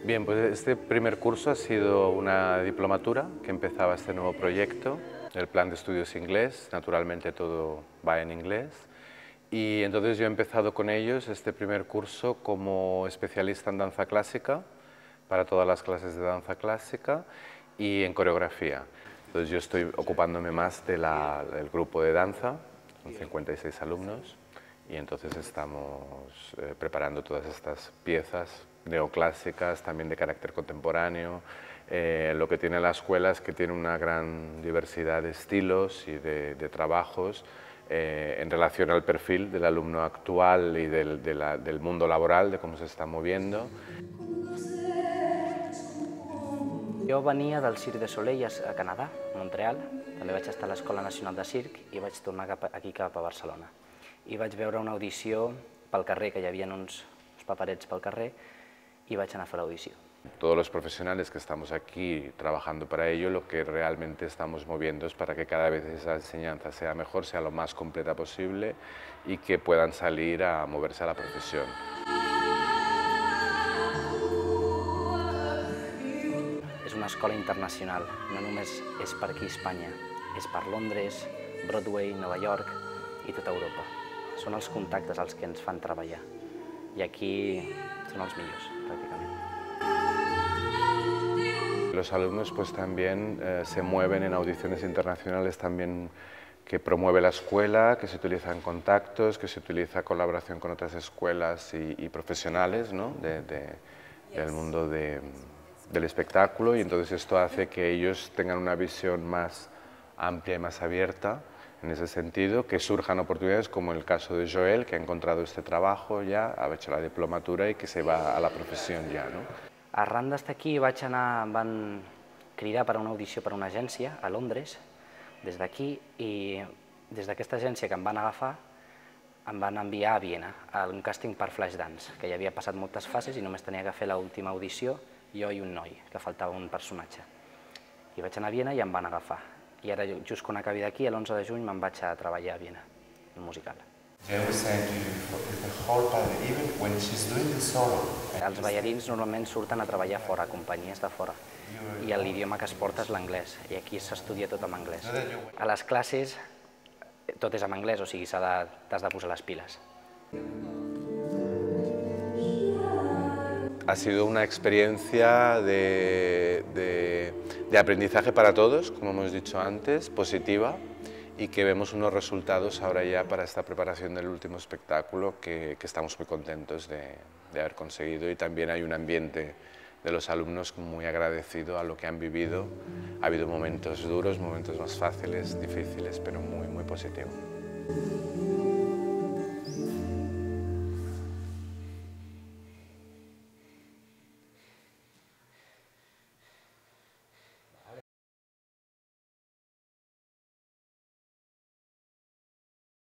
Bien, pues este primer curso ha sido una diplomatura que empezaba este nuevo proyecto, el plan de estudios inglés, naturalmente todo va en inglés. Y entonces yo he empezado con ellos este primer curso como especialista en danza clásica, para todas las clases de danza clásica y en coreografía. Entonces yo estoy ocupándome más del grupo de danza, son 56 alumnos, y entonces estamos preparando todas estas piezas neoclásicas, también de carácter contemporáneo. Lo que tiene la escuela es que tiene una gran diversidad de estilos y de trabajos en relación al perfil del alumno actual y del mundo laboral, de cómo se está moviendo. Jo venia del Cirque du Soleil a Canadà, a Montreal. També vaig estar a l'Escola Nacional de Circ i vaig tornar aquí cap a Barcelona. I vaig veure una audició pel carrer, que hi havia uns paperets pel carrer, y vaig anar a fer l'audició. Todos los profesionales que estamos aquí trabajando para ello, lo que realmente estamos moviendo es para que cada vez esa enseñanza sea mejor, sea lo más completa posible y que puedan salir a moverse a la profesión. És una escola internacional, no només és per aquí a Espanya, és per Londres, Broadway, Nova York i tota Europa. Són els contactes els que ens fan treballar i aquí són els millors, pràcticament. Los alumnos pues también se mueven en audiciones internacionales también que promueve la escuela, que se utilizan contactos, que se utiliza colaboración con otras escuelas y profesionales, ¿no? del mundo del espectáculo, y entonces esto hace que ellos tengan una visión más amplia y más abierta en ese sentido, que surjan oportunidades como el caso de Joel, que ha encontrado este trabajo ya, ha hecho la diplomatura y que se va a la profesión ya, ¿no? Arran d'estar aquí em van cridar per a una audició per a una agència a Londres, des d'aquí, i des d'aquesta agència que em van agafar em van enviar a Viena, a un càsting per Flashdance, que ja havia passat moltes fases i només tenia que fer l'última audició, jo i un noi, que faltava un personatge. I vaig anar a Viena i em van agafar. I ara, just quan acabi d'aquí, l'11 de juny, me'n vaig a treballar a Viena, el musical. Els ballarins normalment surten a treballar fora, a companyies de fora, i l'idioma que es porta és l'anglès, i aquí s'estudia tot en anglès. A les classes tot és en anglès, o sigui, t'has de posar les piles. Ha sido una experiencia de aprendizaje para todos, como hemos dicho antes, positiva, y que vemos unos resultados ahora ya para esta preparación del último espectáculo que estamos muy contentos de haber conseguido, y también hay un ambiente de los alumnos muy agradecido a lo que han vivido. Ha habido momentos duros, momentos más fáciles, difíciles, pero muy, muy positivo.